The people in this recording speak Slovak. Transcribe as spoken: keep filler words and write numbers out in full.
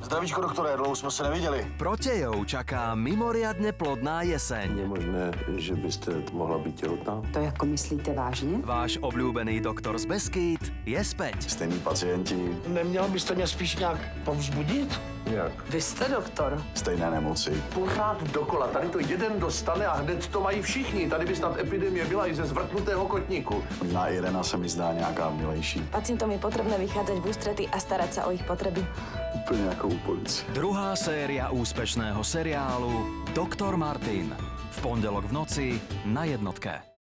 Zdravíčko, doktore, dlouho jsme se neviděli. Protejov čaká mimoriadne plodná jeseň. Je možné, že byste mohla být těhotná? To jako myslíte vážně? Váš obľúbený doktor z Beskýd je späť. Stejný pacienti, Neměl byste mě spíš nějak povzbudit? Jak? Vy jste doktor. stejné nemoci. Pořád dokola. Tady to jeden dostane a hned to mají všichni. Tady by snad epidemie byla i ze zvrtnutého kotníku. Možná Irena se mi zdá nějaká milejší. Pacientom je potrebné vychádzať v ústrety a starať sa o ich potreby. Úplně jako u policie. Druhá séria úspešného seriálu Doktor Martin. V pondelok v noci na jednotke.